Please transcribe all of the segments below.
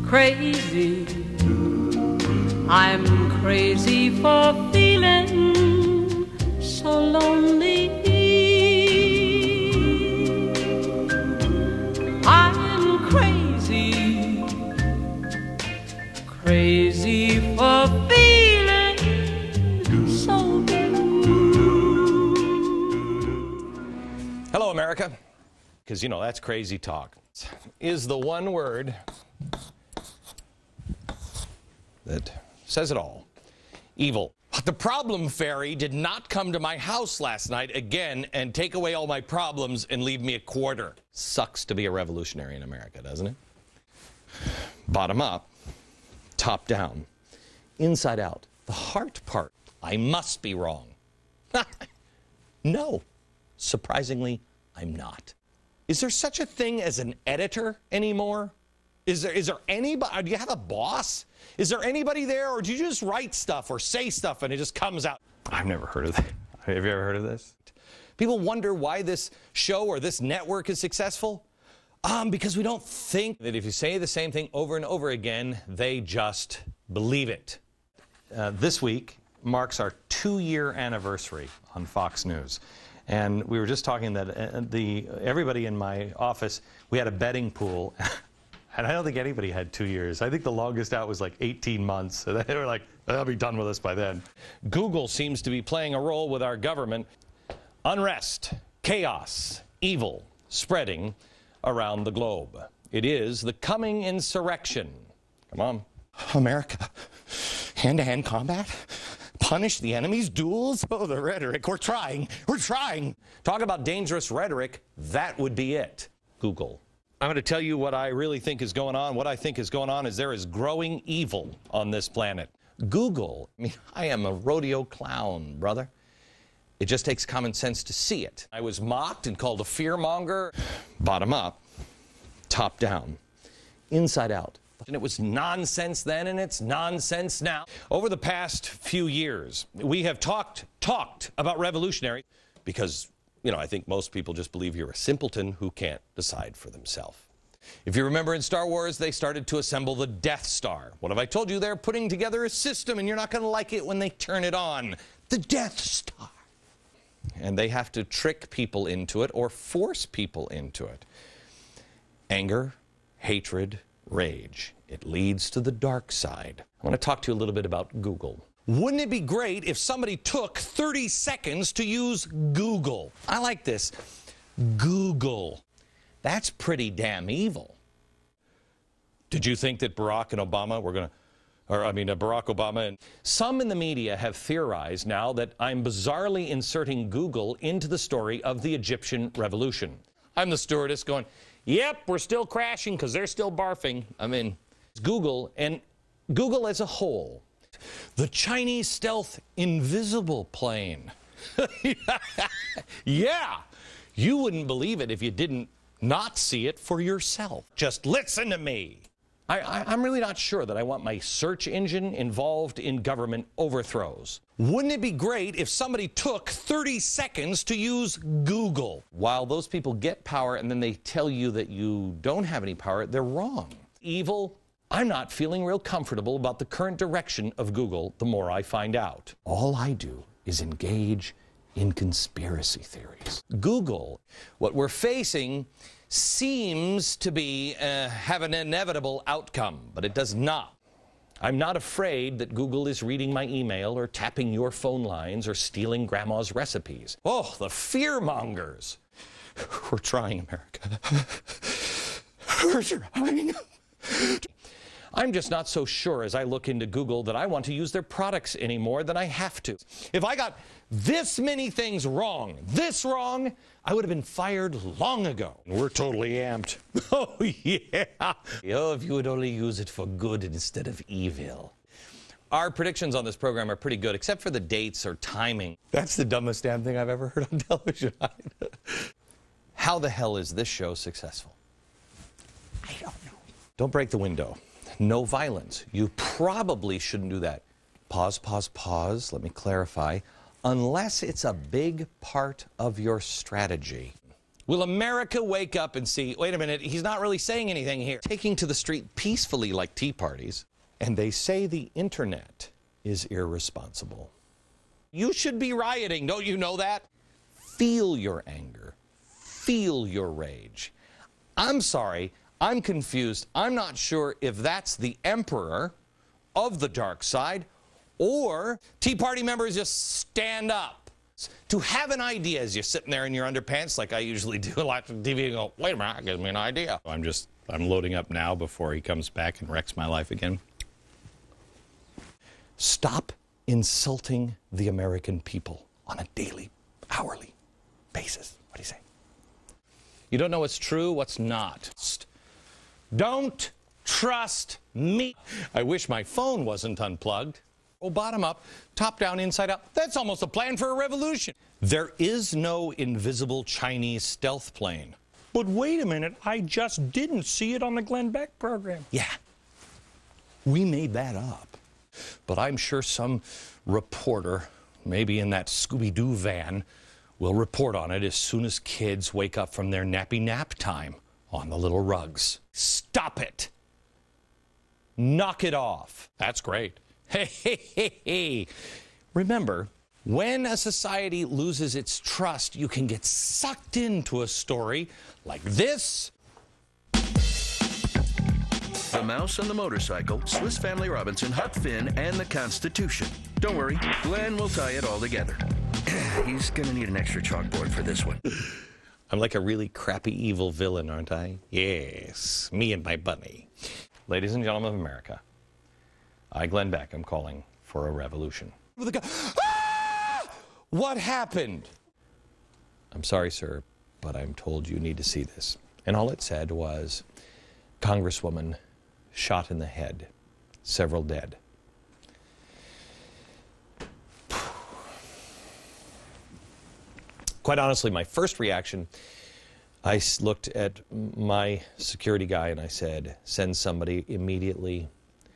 Crazy, I'm crazy for feeling so lonely. I'm crazy, crazy for feeling so blue. Hello, America. Because, you know, that's crazy talk. Is the one word that says it all. Evil. The problem fairy did not come to my house last night again and take away all my problems and leave me a quarter. Sucks to be a revolutionary in America, doesn't it? Bottom up, top down, inside out. The heart part. I must be wrong. No. Surprisingly, I'm not. Is there such a thing as an editor anymore? Is there anybody? Do you have a boss? Is there anybody there, or do you just write stuff or say stuff and it just comes out? I've never heard of that. Have you ever heard of this? People wonder why this show or this network is successful. Because we don't think that if you say the same thing over and over again, they just believe it. This week marks our 2-year anniversary on Fox News. And we were just talking that everybody in my office, we had a betting pool. And I don't think anybody had 2 years. I think the longest out was like 18 months. So they were like, they'll be done with us by then. Google seems to be playing a role with our government. Unrest, chaos, evil spreading around the globe. It is the coming insurrection. Come on. America, hand-to-hand combat? Punish the enemy's duels? Oh, the rhetoric. We're trying. Talk about dangerous rhetoric. That would be it. Google. I'm going to tell you what I really think is going on. What I think is going on is there is growing evil on this planet. Google. I mean, I am a rodeo clown, brother. It just takes common sense to see it. I was mocked and called a fearmonger. Bottom up, top down, inside out. And it was nonsense then, and it's nonsense now. Over the past few years, we have talked about revolutionary because, you know, I think most people just believe you're a simpleton who can't decide for themselves. If you remember in Star Wars, they started to assemble the Death Star. What have I told you? They're putting together a system, and you're not going to like it when they turn it on. The Death Star. And they have to trick people into it or force people into it. Anger, hatred, rage. It leads to the dark side. I want to talk to you a little bit about Google. Wouldn't it be great if somebody took 30 seconds to use Google? I like this. Google. That's pretty damn evil. Did you think that Barack Obama and some in the media have theorized now that I'm bizarrely inserting Google into the story of the Egyptian revolution. I'm the stewardess going, yep, we're still crashing because they're still barfing. I mean, Google and Google as a whole. The Chinese stealth invisible plane. Yeah, you wouldn't believe it if you didn't not see it for yourself. Just listen to me. I'm really not sure that I want my search engine involved in government overthrows. Wouldn't it be great if somebody took 30 seconds to use Google? While those people get power and then they tell you that you don't have any power, they're wrong. Evil. I'm not feeling real comfortable about the current direction of Google the more I find out. All I do is engage in conspiracy theories. Google, what we're facing seems to be have an inevitable outcome, but it does not. I'm not afraid that Google is reading my email or tapping your phone lines or stealing grandma's recipes. Oh, the fearmongers. We're trying, America. We're trying. I'm just not so sure as I look into Google that I want to use their products any more than I have to. If I got this many things wrong, I would have been fired long ago. We're totally amped. Oh, yeah. Oh, if you would only use it for good instead of evil. Our predictions on this program are pretty good, except for the dates or timing. That's the dumbest damn thing I've ever heard on television. How the hell is this show successful? I don't know. Don't break the window. No violence. You probably shouldn't do that. Pause, pause, pause. Let me clarify. Unless it's a big part of your strategy. Will America wake up and see, wait a minute, he's not really saying anything here. Taking to the street peacefully like tea parties, and they say the internet is irresponsible. You should be rioting, don't you know that? Feel your anger. Feel your rage. I'm sorry, I'm confused. I'm not sure if that's the emperor of the dark side or Tea Party members just stand up. To have an idea as you're sitting there in your underpants like I usually do, watching TV and go, wait a minute, that gives me an idea. I'm loading up now before he comes back and wrecks my life again. Stop insulting the American people on a daily, hourly basis. What do you say? You don't know what's true, what's not. Don't trust me. I wish my phone wasn't unplugged. Oh, bottom up, top down, inside out. That's almost a plan for a revolution. There is no invisible Chinese stealth plane. But wait a minute, I just didn't see it on the Glenn Beck program. Yeah, we made that up. But I'm sure some reporter, maybe in that Scooby-Doo van, will report on it as soon as kids wake up from their nappy nap time on the little rugs. Stop it. Knock it off. That's great. Hey, hey, hey, hey. Remember, when a society loses its trust, you can get sucked into a story like this. The Mouse and the Motorcycle, Swiss Family Robinson, Huck Finn, and the Constitution. Don't worry, Glenn will tie it all together. He's gonna need an extra chalkboard for this one. I'm like a really crappy evil villain, aren't I? Yes, me and my bunny. Ladies and gentlemen of America, I, Glenn Beck, am calling for a revolution. Ah! What happened? I'm sorry, sir, but I'm told you need to see this. And all it said was, Congresswoman shot in the head, several dead. Quite honestly, my first reaction, I looked at my security guy and I said, send somebody immediately.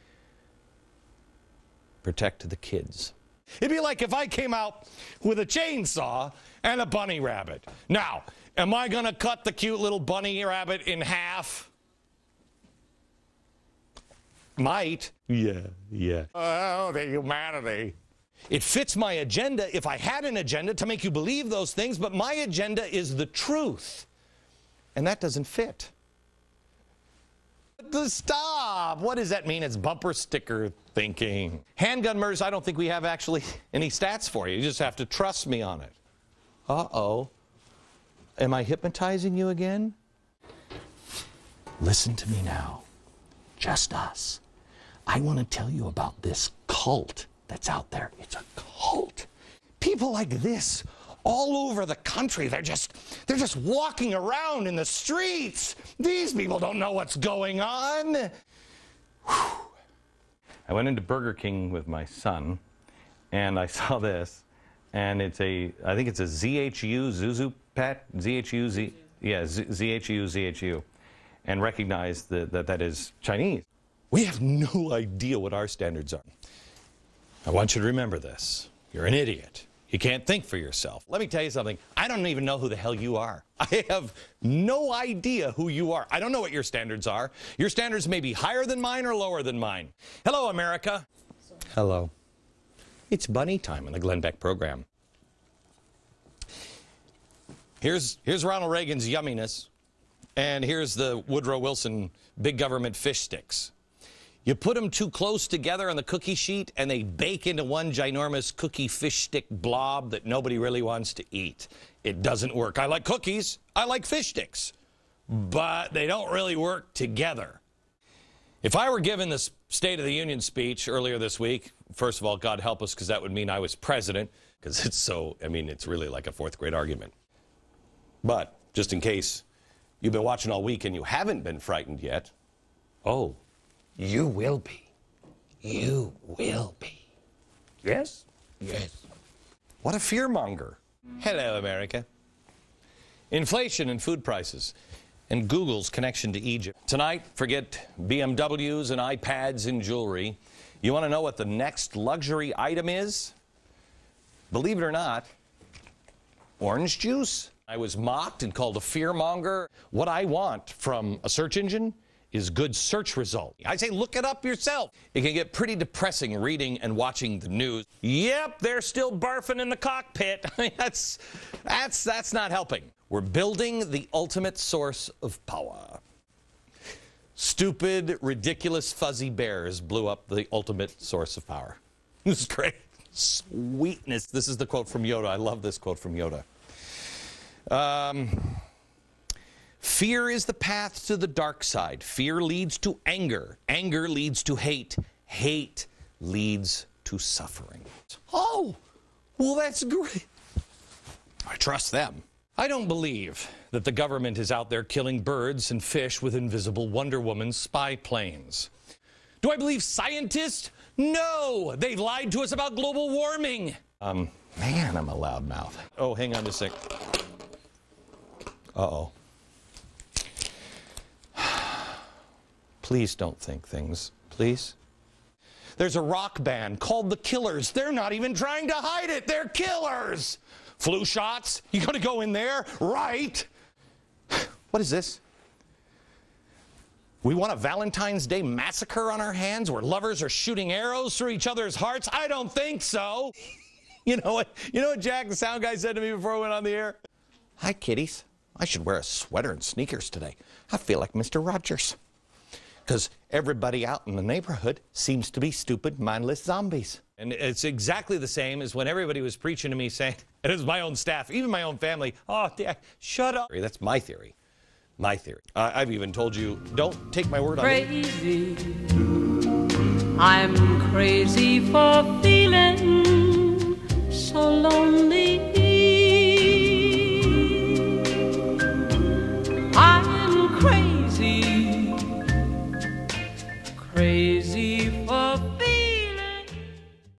Protect the kids. It'd be like if I came out with a chainsaw and a bunny rabbit. Now, am I going to cut the cute little bunny rabbit in half? Might. Yeah. Oh, the humanity. It fits my agenda if I had an agenda to make you believe those things, but my agenda is the truth. And that doesn't fit. Stop! What does that mean? It's bumper sticker thinking. Handgun murders, I don't think we have actually any stats for you. You just have to trust me on it. Uh-oh. Am I hypnotizing you again? Listen to me now. Just us. I want to tell you about this cult that's out there. It's a cult. People like this all over the country, they're just walking around in the streets. These people don't know what's going on. Whew. I went into Burger King with my son, and I saw this, and I think it's a ZHU, Zuzu Pet, ZHU, ZHU, and recognized that is Chinese. We have no idea what our standards are. I want you to remember this. You're an idiot. You can't think for yourself. Let me tell you something. I don't even know who the hell you are. I have no idea who you are. I don't know what your standards are. Your standards may be higher than mine or lower than mine. Hello, America. Hello. It's bunny time on the Glenn Beck program. Here's Ronald Reagan's yumminess, and here's the Woodrow Wilson big government fish sticks. You put them too close together on the cookie sheet, and they bake into one ginormous cookie fish stick blob that nobody really wants to eat. It doesn't work. I like cookies. I like fish sticks. But they don't really work together. If I were given this State of the Union speech earlier this week, first of all, God help us, because that would mean I was president, because it's really like a fourth grade argument. But just in case you've been watching all week and you haven't been frightened yet, oh, you will be. You will be. Yes? Yes. What a fearmonger. Hello, America. Inflation and food prices, and Google's connection to Egypt. Tonight, forget BMWs and iPads and jewelry. You want to know what the next luxury item is? Believe it or not, orange juice. I was mocked and called a fearmonger. What I want from a search engine is good search result. I say look it up yourself. It can get pretty depressing reading and watching the news. Yep, they're still barfing in the cockpit. That's not helping. We're building the ultimate source of power. Stupid, ridiculous, fuzzy bears blew up the ultimate source of power. This is great. Sweetness. This is the quote from Yoda. I love this quote from Yoda. Fear is the path to the dark side. Fear leads to anger. Anger leads to hate. Hate leads to suffering. Oh, well, that's great. I trust them. I don't believe that the government is out there killing birds and fish with invisible Wonder Woman spy planes. Do I believe scientists? No, they lied to us about global warming. Man, I'm a loudmouth. Oh, hang on just a sec. Uh-oh. Please don't think things, please. There's a rock band called The Killers. They're not even trying to hide it. They're killers. Flu shots, you gotta go in there, right? What is this? We want a Valentine's Day massacre on our hands where lovers are shooting arrows through each other's hearts? I don't think so. You know what Jack, the sound guy, said to me before I went on the air? Hi, kiddies. I should wear a sweater and sneakers today. I feel like Mr. Rogers. Because everybody out in the neighborhood seems to be stupid, mindless zombies. And it's exactly the same as when everybody was preaching to me saying, and it was my own staff, even my own family, oh, Dad, shut up. That's my theory. My theory. I've even told you, don't take my word on it. Crazy. I'm crazy for